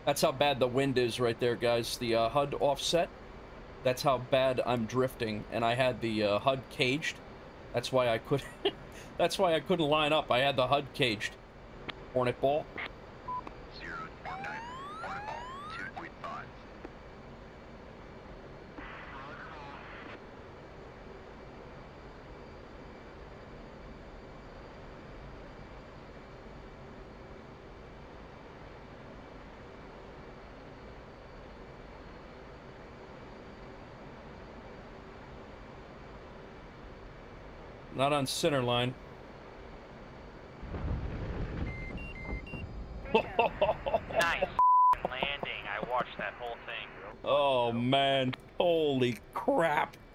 That's how bad the wind is right there, guys. The HUD offset. That's how bad I'm drifting, and I had the HUD caged. That's why I could. That's why I couldn't line up. I had the HUD caged. Hornet ball. 019. Hornet ball. 2.5. Not on center line. Nice landing. I watched that whole thing. Oh man, holy crap.